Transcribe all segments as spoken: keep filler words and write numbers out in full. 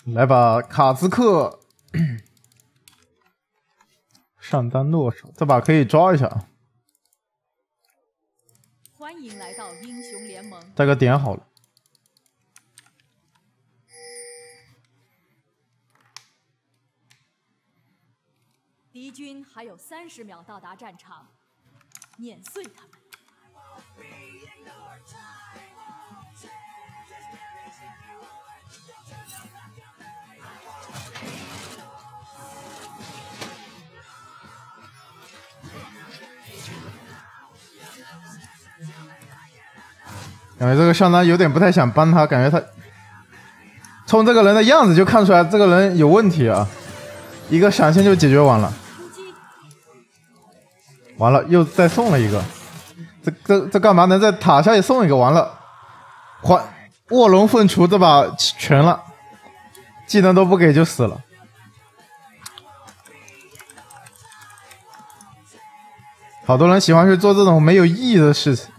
来把卡兹克上单落手，这把可以抓一下啊。 欢迎来到英雄联盟。 带个点好了。 敌军还有三十秒到达战场，碾碎他们。 感觉这个上单有点不太想帮他，感觉他从这个人的样子就看出来这个人有问题啊！一个闪现就解决完了，完了又再送了一个，这这这干嘛能在塔下也送一个？完了，还卧龙凤雏这把全了，技能都不给就死了。好多人喜欢去做这种没有意义的事情。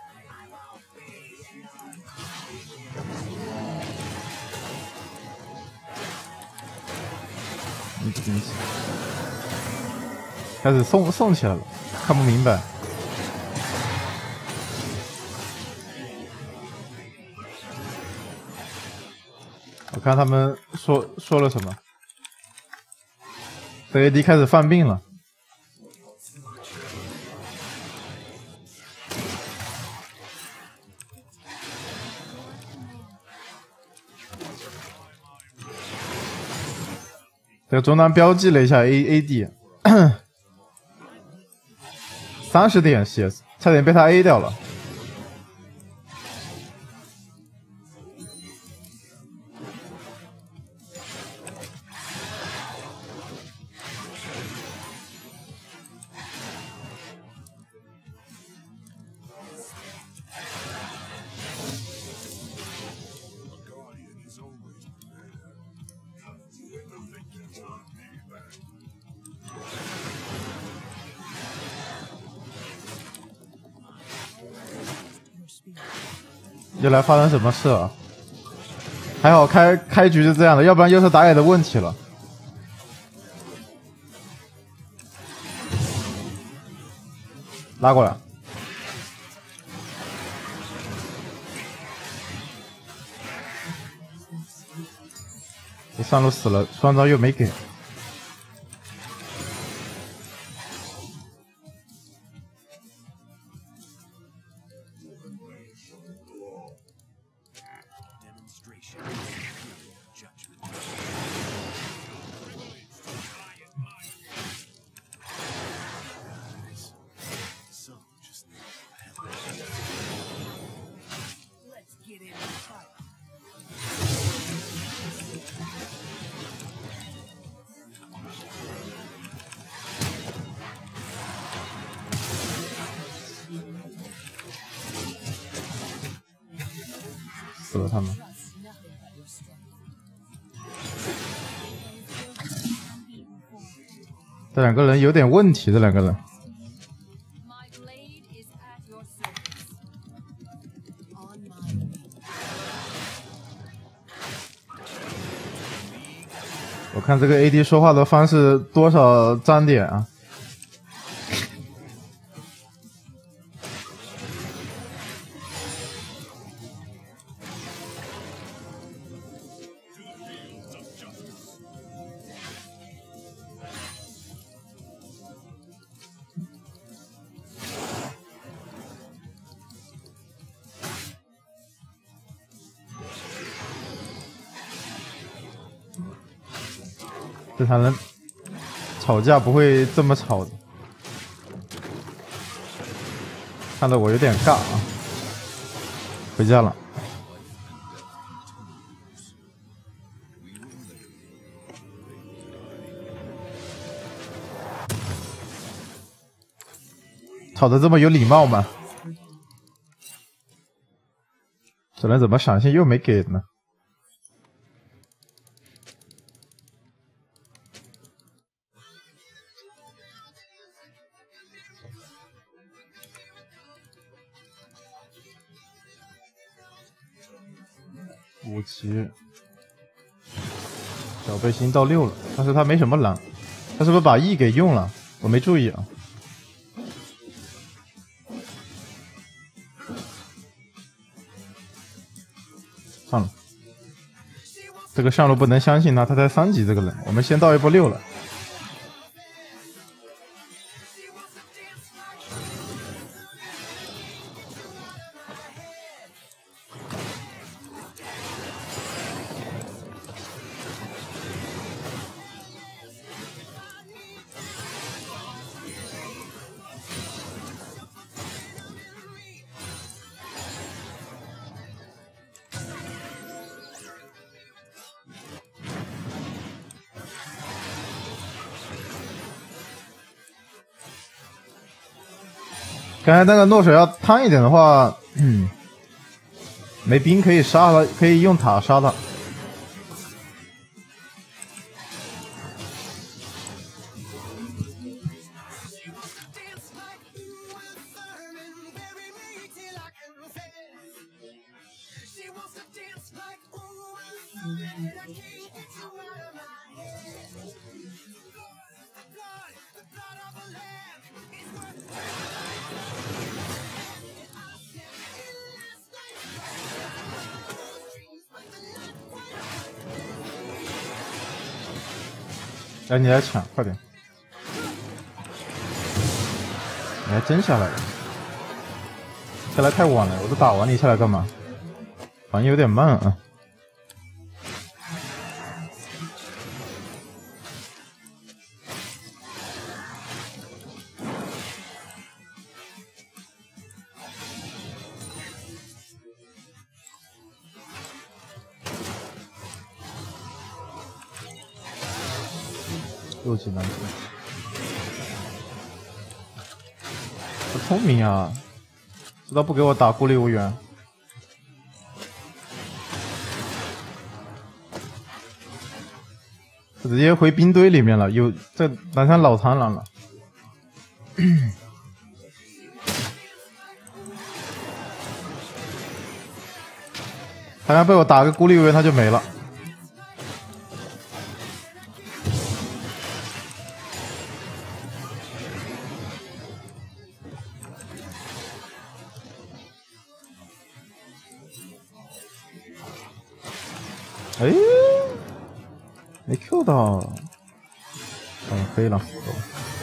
开始送送起来了，看不明白。我看他们说说了什么，这 A D 开始犯病了。这个中单标记了一下 A A D。 三十点血，差点被他 A 掉了。又来发生什么事了？还好开开局是这样的，要不然又是打野的问题了。拉过来，这上路死了，双招又没给。 死了他们！这两个人有点问题，这两个人。我看这个 A D 说话的方式多少沾点啊！ 正常人吵架不会这么吵的，看得我有点尬啊！回家了。吵得这么有礼貌吗？这人怎么闪现又没给呢？ 武器， 小背心到六了，但是他没什么蓝，他是不是把 E 给用了？我没注意啊。算了，这个上路不能相信他，他才三级这个人，我们先到一波六了。刚才那个落水要贪一点的话，嗯，没兵可以杀他，可以用塔杀他。来，你来抢，快点！你还真下来了，下来太晚了，我都打完你下来干嘛？反应有点慢啊。六级难度，好聪明啊！知道不给我打孤立无援，直接回冰堆里面了。有这南山老螳螂了，他刚被我打个孤立无援，他就没了。哎，没 Q 到，嗯，可以了，走。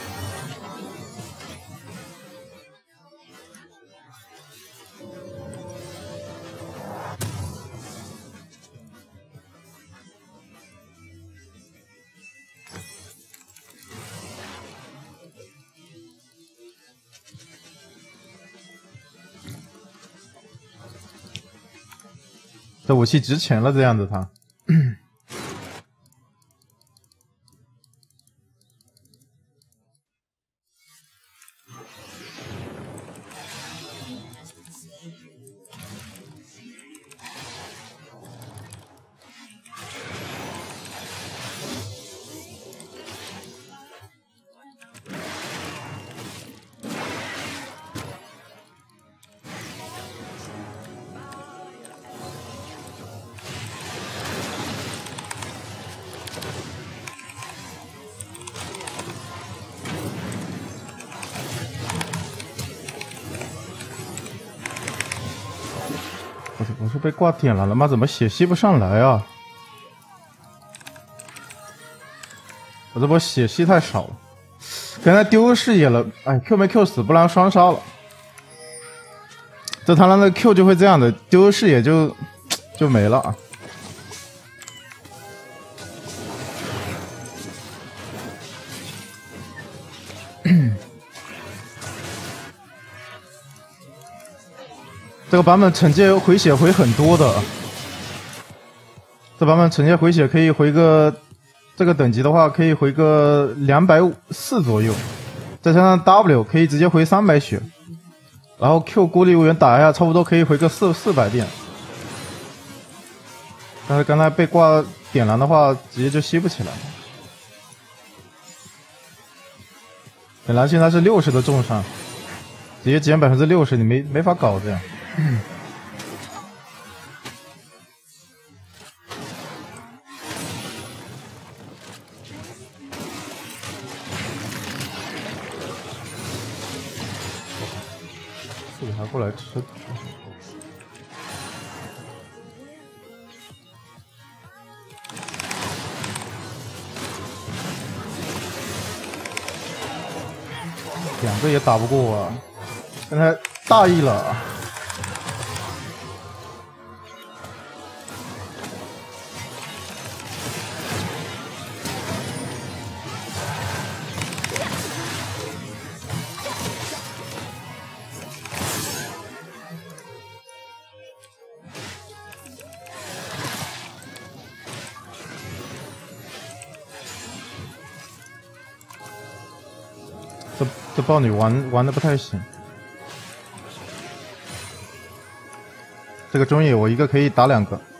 这武器值钱了，这样子他。我是被挂点了，他妈怎么血吸不上来啊？我这波血吸太少了，刚才丢视野了，哎 ，Q 没 Q 死，不然双杀了。这螳螂的 Q 就会这样的，丢视野就就没了啊。这个版本惩戒回血回很多的，这版本惩戒回血可以回个，这个等级的话可以回个两百四左右，再加上 W 可以直接回三百血，然后 Q 孤立无援打一下，差不多可以回个四四百电。但是刚才被挂点燃的话，直接就吸不起来了。本来现在是六十的重伤，直接减百分之六十，你没没法搞这样。 过来吃。两个也打不过我、啊，刚才大意了。这这豹女玩玩的不太行，这个中野我一个可以打两个。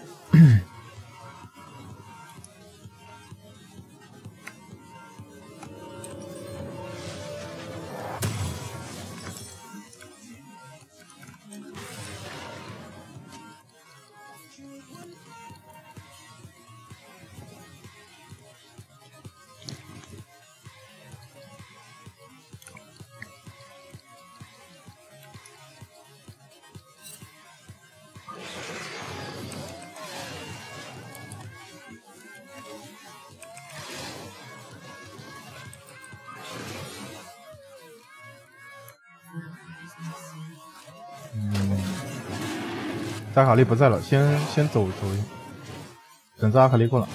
嗯，扎卡利不在了，先先走走，等扎卡利过来。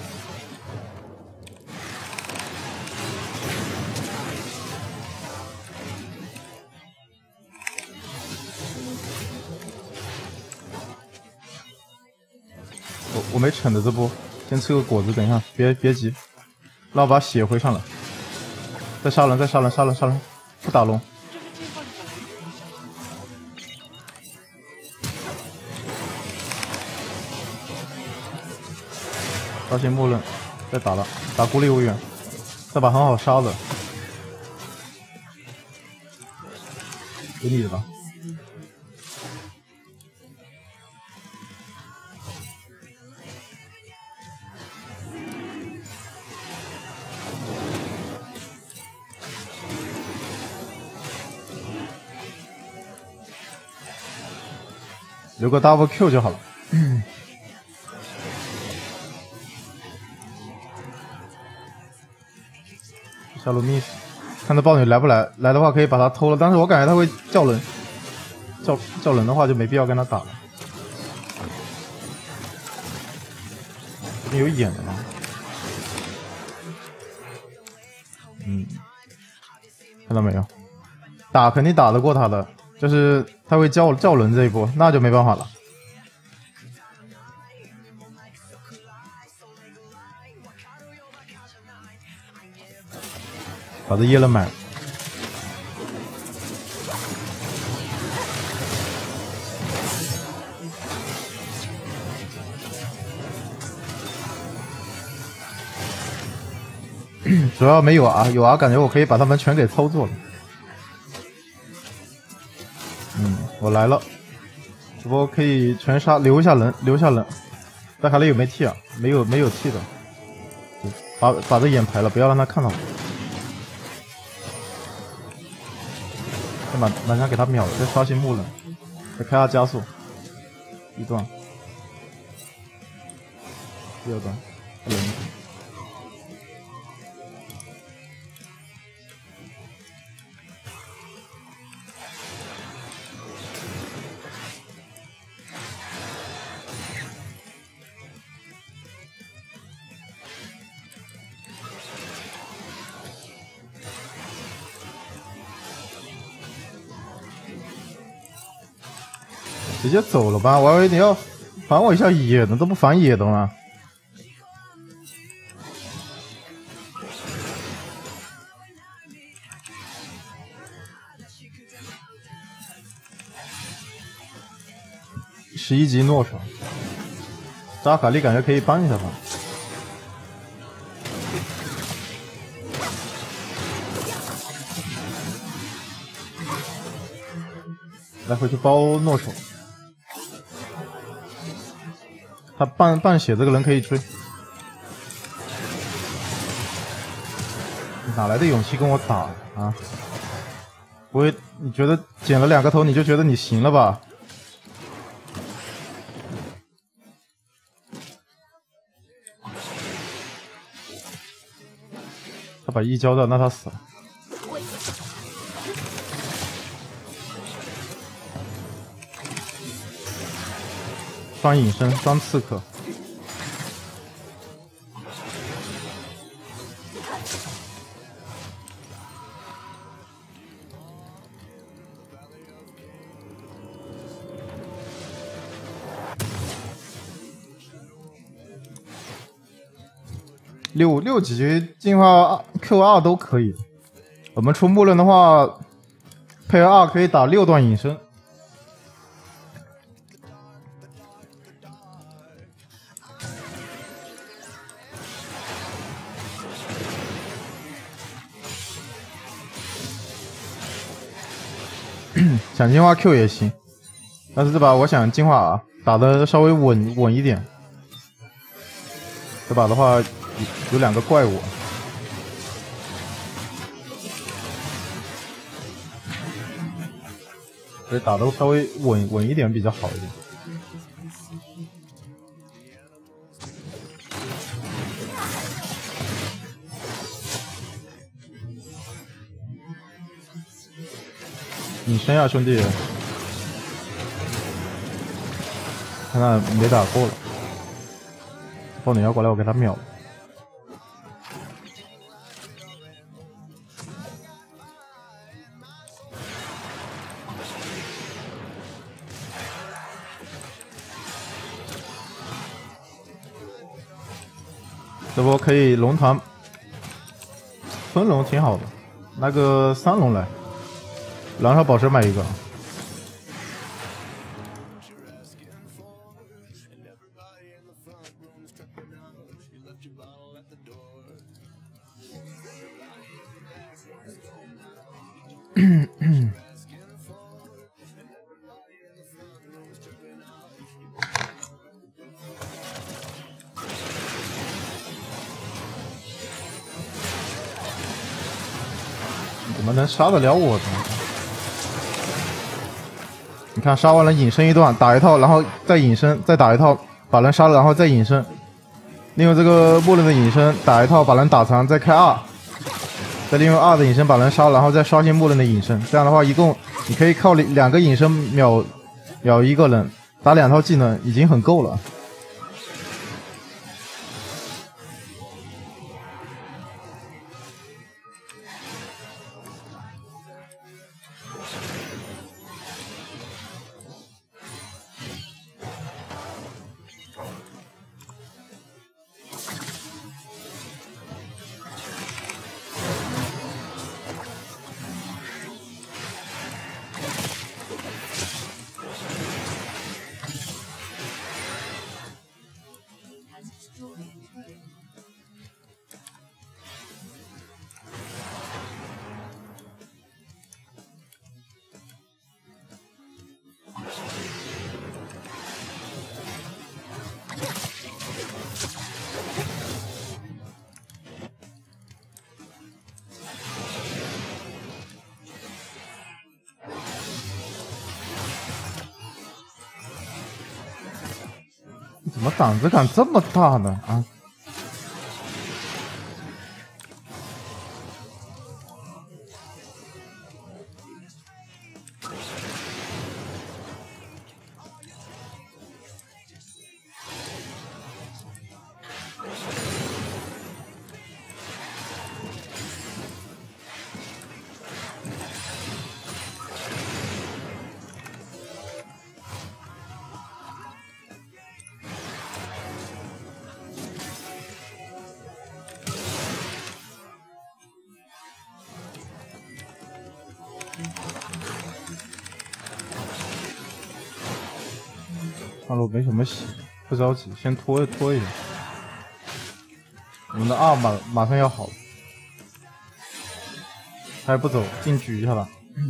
我我没逞的这波，先吃个果子，等一下，别别急，让我把血回上来。再杀人，再杀人，杀人，杀人，不打龙。发现木刃，再打了，打孤立无援，这把很好杀的，给你的吧。留个 double Q 就好了。下路 miss， 看这豹女来不来，来的话可以把她偷了，但是我感觉她会叫人，叫叫人的话就没必要跟她打了。这边有眼的吗？嗯，看到没有？打肯定打得过她的，就是她会叫叫人这一波，那就没办法了。把这耶了买了，主要没有啊，有啊，感觉我可以把他们全给操作了。嗯，我来了，这波可以全杀，留下人，留下人。大卡利有没 T 啊？没有，没有 T 的。把把这眼排了，不要让他看到我。马马上给他秒了，再刷新木人，再开下加速，一段，第二段，人，直接走了吧，我还以为你要反我一下野的，都不反野的吗？十一级诺手，扎卡利感觉可以帮一下他。来回去包诺手。他半半血这个人可以追，哪来的勇气跟我打啊？ 不会，你觉得捡了两个头你就觉得你行了吧？他把 E 交掉，那他死了。双隐身，双刺客。六六级进化 Q 二都可以。我们出木刃的话，配合二可以打六段隐身。想进化 Q 也行，但是这把我想进化啊，打的稍微稳稳一点。这把的话。有两个怪物，所以打的稍微稳稳一点比较好一点。隐身呀，兄弟！看他没打过了，爆女妖过来，我给他秒了。这波可以龙团分龙挺好的，那个三龙来，狼烧宝石买一个。怎么能杀得了我呢？你看，杀完了隐身一段，打一套，然后再隐身，再打一套，把人杀了，然后再隐身。利用这个木刃的隐身打一套，把人打残，再开二，再利用二的隐身把人杀了，然后再刷新木刃的隐身。这样的话，一共你可以靠两个隐身秒秒一个人，打两套技能已经很够了。怎么胆子敢这么大呢？啊！上路没什么血，不着急，先拖一拖一下。我们的二马马上要好了，他还不走，进狙一下吧。嗯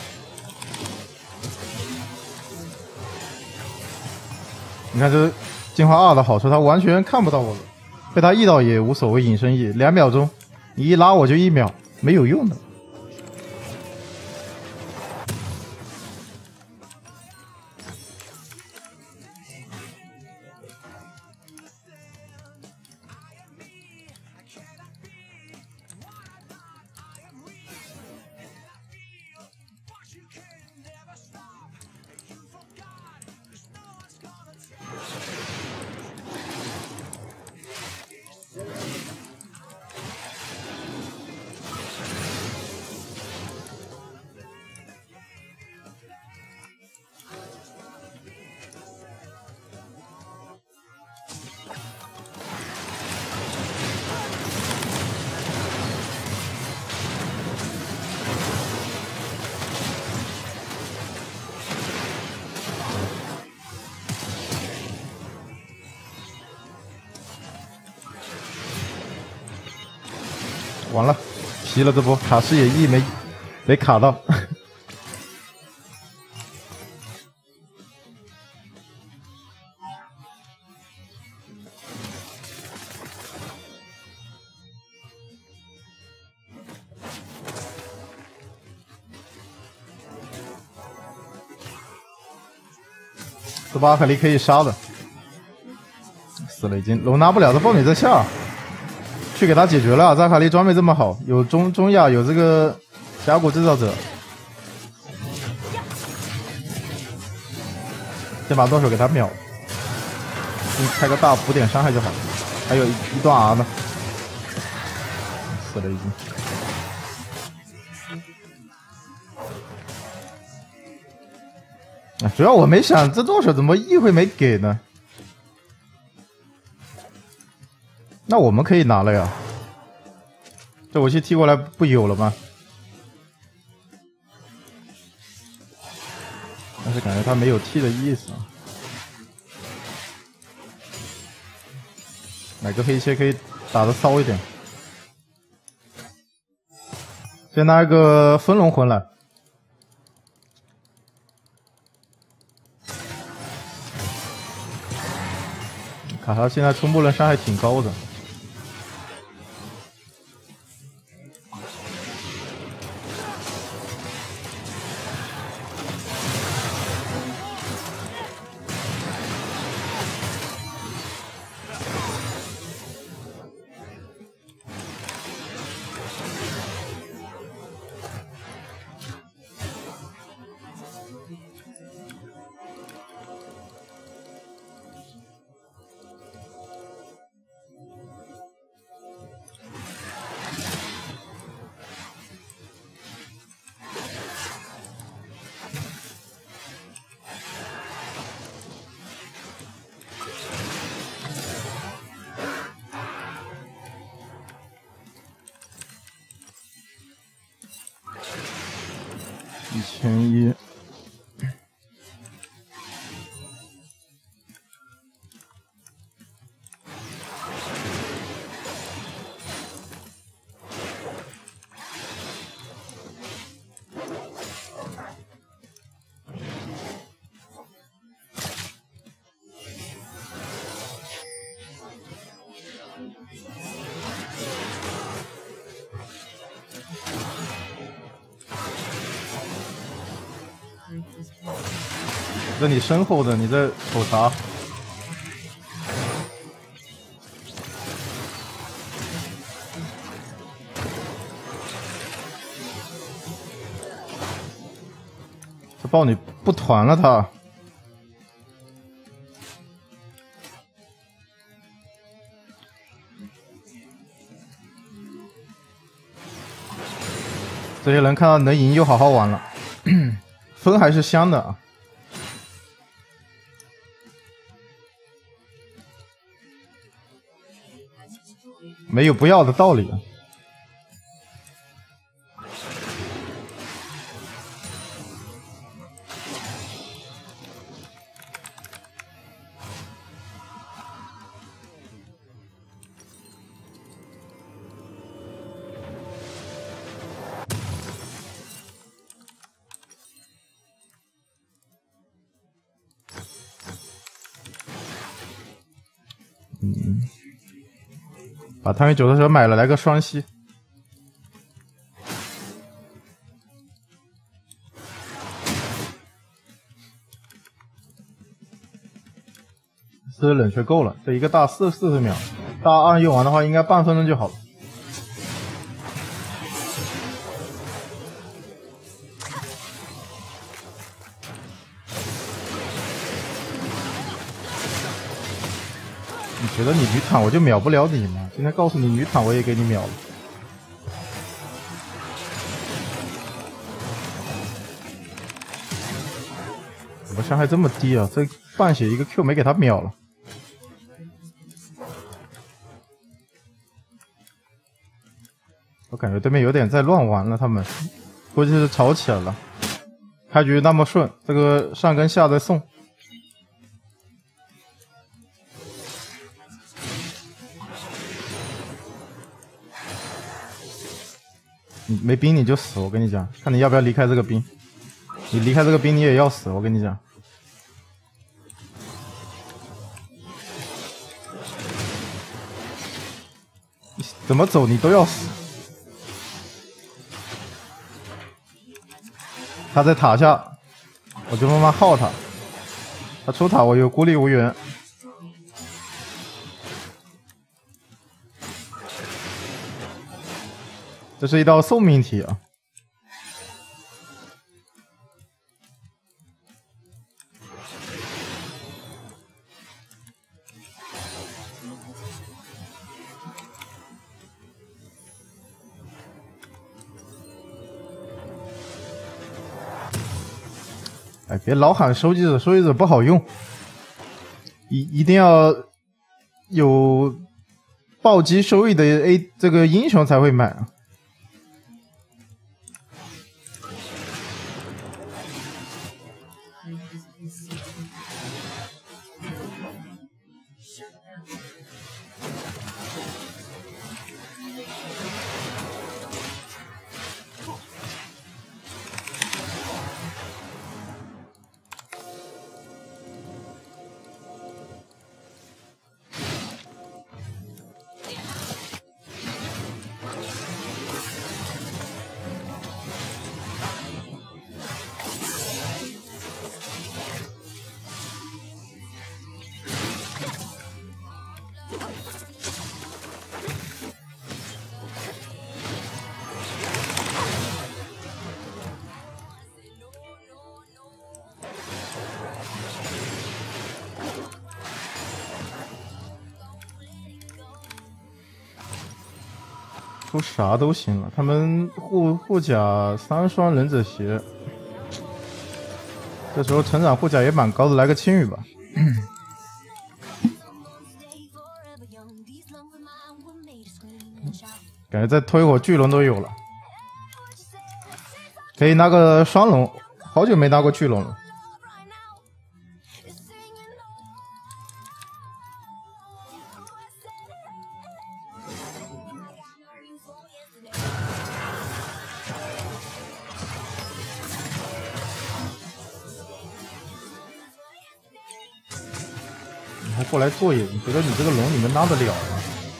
你看这进化二的好处，他完全看不到我了，被他 E 到也无所谓，隐身 E 两秒钟，你一拉我就一秒，没有用的。完了，皮了这波卡视野 E 没没卡到。这把阿卡丽可以杀的，死了已经，龙拿不了，这豹女在下。去给他解决了，扎卡利装备这么好，有中中亚，有这个峡谷制造者，先把断手给他秒，开个大补点伤害就好，还有一一段 R 呢，死了已经。啊，主要我没想这断手怎么 E 会没给呢？那我们可以拿了呀，这武器踢过来不有了吗？但是感觉他没有踢的意思。买个黑切可以打得骚一点。先拿一个分龙魂来。卡他现在冲波轮伤害挺高的。一千一，在你身后的，你在瞅啥？这豹女不团了他。这些人看到能赢就好好玩了，分还是香的啊。没有不要的道理啊。 把汤圆九头蛇买了，来个双吸。四十冷却够了，这一个大四四十秒，大二用完的话，应该半分钟就好了。你觉得你女坦我就秒不了你吗？今天告诉你女坦我也给你秒了。怎么伤害这么低啊？这半血一个 Q 没给他秒了。我感觉对面有点在乱玩了，他们估计是吵起来了。开局那么顺，这个上跟下在送。你没兵你就死，我跟你讲，看你要不要离开这个兵。你离开这个兵你也要死，我跟你讲。你怎么走你都要死。他在塔下，我就慢慢耗他。他出塔我有孤立无援。这是一道送命题啊！哎，别老喊收集者，收集者不好用，一一定要有暴击收益的 A 这个英雄才会买啊。出啥都行了，他们护护甲三双忍者鞋，这时候成长护甲也蛮高的，来个青羽吧。感觉再拖一会儿巨龙都有了，可以拿个双龙，好久没拿过巨龙了。你还过来做野？你觉得你这个龙你们拉得了吗？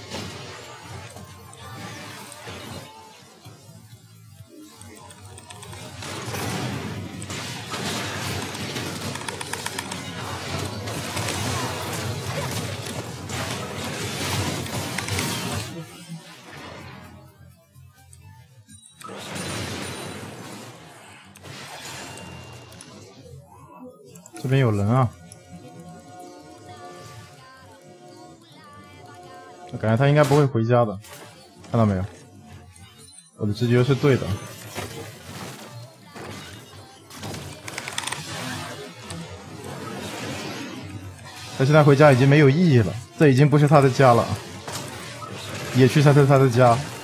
这边有人啊！我感觉他应该不会回家的，看到没有？我的直觉是对的。他现在回家已经没有意义了，这已经不是他的家了，野区才是他的家。